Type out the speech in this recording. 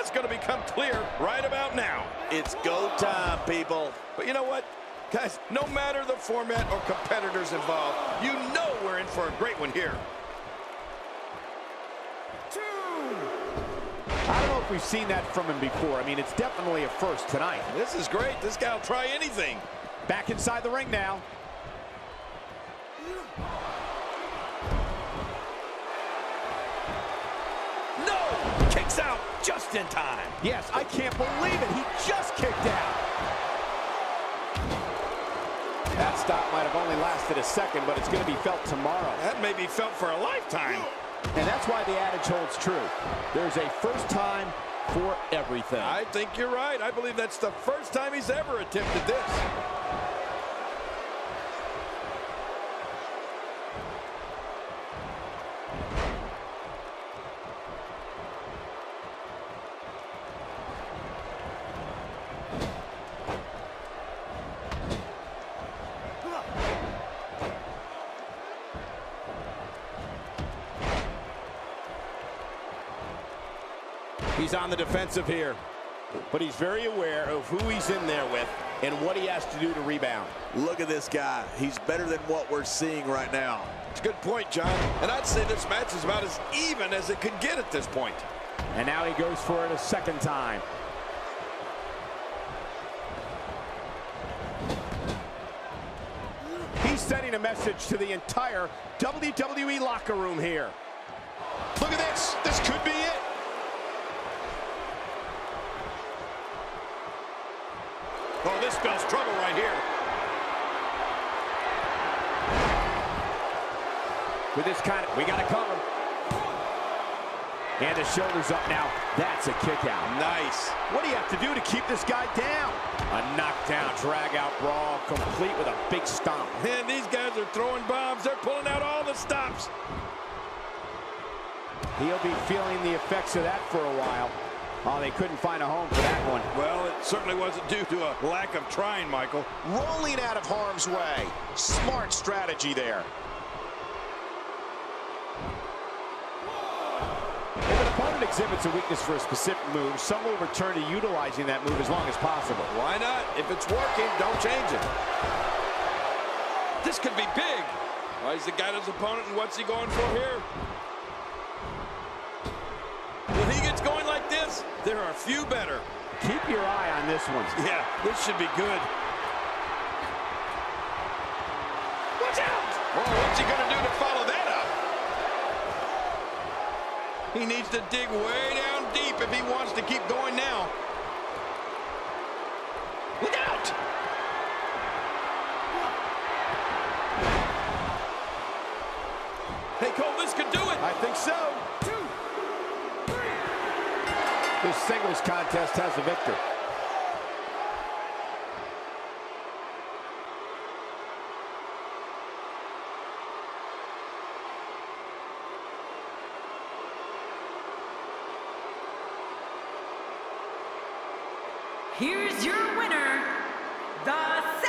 that's going to become clear right about now. It's go time, people. But you know what? Guys, no matter the format or competitors involved, you know we're in for a great one here. I don't know if we've seen that from him before. I mean, it's definitely a first tonight. This is great. This guy will try anything. Back inside the ring now. No! Kicks out just in time. Yes, I can't believe it. He just kicked out. That stop might have only lasted a second, but it's going to be felt tomorrow. That may be felt for a lifetime. And that's why the adage holds true. There's a first time for everything. I think you're right. I believe that's the first time he's ever attempted this. He's on the defensive here, but he's very aware of who he's in there with and what he has to do to rebound. Look at this guy. He's better than what we're seeing right now. It's a good point, John. And I'd say this match is about as even as it could get at this point. And now he goes for it a second time. He's sending a message to the entire WWE locker room here. Look at this. This could be it. Oh, this spells trouble right here. With this kind of, we got to cover. And the shoulders up now. That's a kick out. Nice. What do you have to do to keep this guy down? A knockdown, drag-out brawl, complete with a big stomp. Man, these guys are throwing bombs. They're pulling out all the stops. He'll be feeling the effects of that for a while. Oh, they couldn't find a home for that one. Well, it certainly wasn't due to a lack of trying, Michael. Rolling out of harm's way. Smart strategy there. If an opponent exhibits a weakness for a specific move, some will return to utilizing that move as long as possible. Why not? If it's working, don't change it. This could be big. Well, he's the guy his opponent, and what's he going for here? When he gets going like this, there are a few better. Keep your eye on this one. Yeah, this should be good. Watch out! Oh, what's he going to do to follow that up? He needs to dig way down deep if he wants to keep going now. Look out! Hey, Cole, this could do it. I think so. This singles contest has a victor. Here's your winner, the